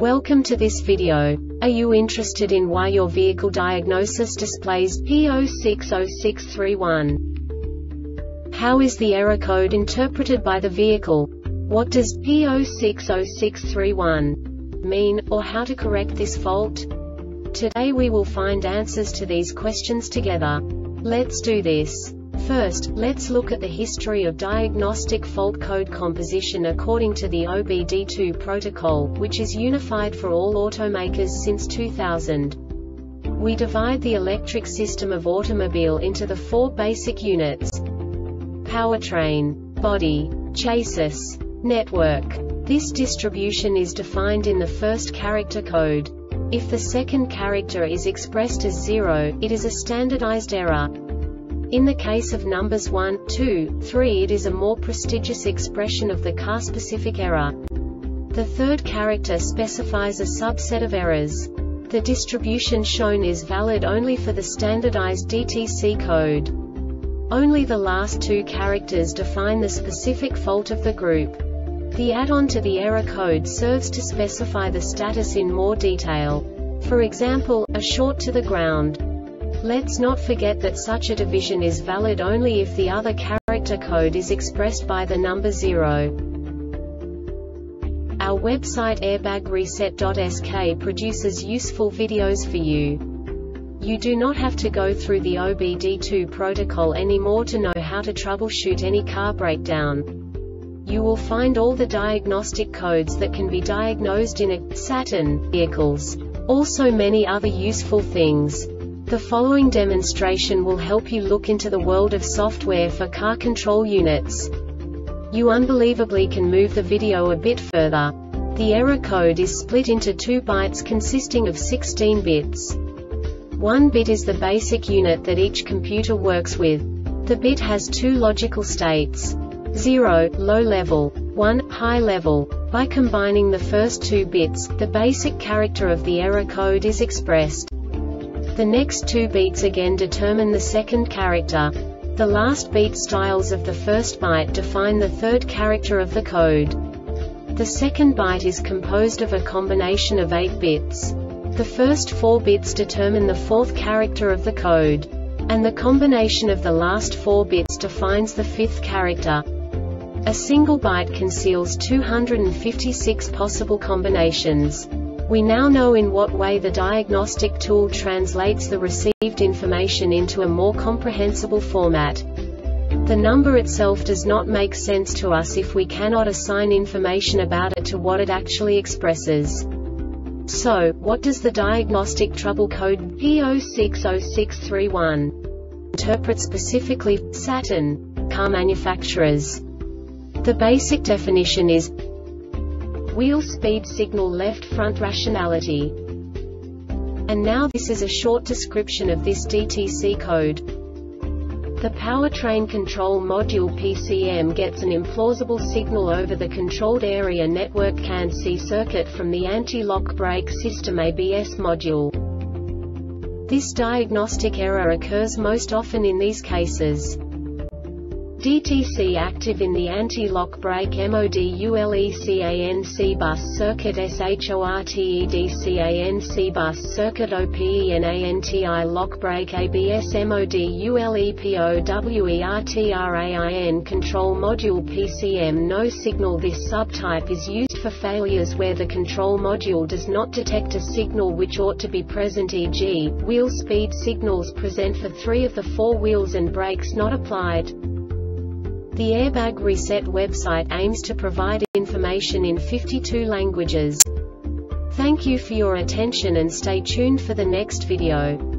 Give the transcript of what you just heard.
Welcome to this video. Are you interested in why your vehicle diagnosis displays P060631? How is the error code interpreted by the vehicle? What does P060631 mean, or how to correct this fault? Today we will find answers to these questions together. Let's do this. First, let's look at the history of diagnostic fault code composition according to the OBD2 protocol, which is unified for all automakers since 2000. We divide the electric system of automobile into the four basic units: powertrain, body, chassis, network. This distribution is defined in the first character code. If the second character is expressed as 0, it is a standardized error. In the case of numbers 1, 2, 3, it is a more prestigious expression of the car-specific error. The third character specifies a subset of errors. The distribution shown is valid only for the standardized DTC code. Only the last two characters define the specific fault of the group. The add-on to the error code serves to specify the status in more detail. For example, a short to the ground. Let's not forget that such a division is valid only if the other character code is expressed by the number 0. Our website airbagreset.sk produces useful videos for you. You do not have to go through the OBD2 protocol anymore to know how to troubleshoot any car breakdown. You will find all the diagnostic codes that can be diagnosed in a Saturn vehicles. Also many other useful things. The following demonstration will help you look into the world of software for car control units. You unbelievably can move the video a bit further. The error code is split into 2 bytes consisting of 16 bits. 1 bit is the basic unit that each computer works with. The bit has 2 logical states: 0, low level, 1, high level. By combining the first 2 bits, the basic character of the error code is expressed. The next 2 beats again determine the second character. The last beat styles of the first byte define the third character of the code. The second byte is composed of a combination of 8 bits. The first 4 bits determine the fourth character of the code. And the combination of the last 4 bits defines the fifth character. A single byte conceals 256 possible combinations. We now know in what way the diagnostic tool translates the received information into a more comprehensible format. The number itself does not make sense to us if we cannot assign information about it to what it actually expresses. So, what does the diagnostic trouble code P060631 interpret specifically for Saturn car manufacturers? The basic definition is wheel speed signal left front rationality. And now this is a short description of this DTC code. The powertrain control module PCM gets an implausible signal over the controlled area network CAN-C circuit from the anti-lock brake system ABS module. This diagnostic error occurs most often in these cases: DTC active in the anti-lock brake MODULECANC bus circuit SHORTEDCANC bus circuit OPENANTI lock brake ABS MODULEPOWERTRAIN control module PCM no signal. This subtype is used for failures where the control module does not detect a signal which ought to be present, e.g., wheel speed signals present for 3 of the 4 wheels and brakes not applied. The Airbag Reset website aims to provide information in 52 languages. Thank you for your attention and stay tuned for the next video.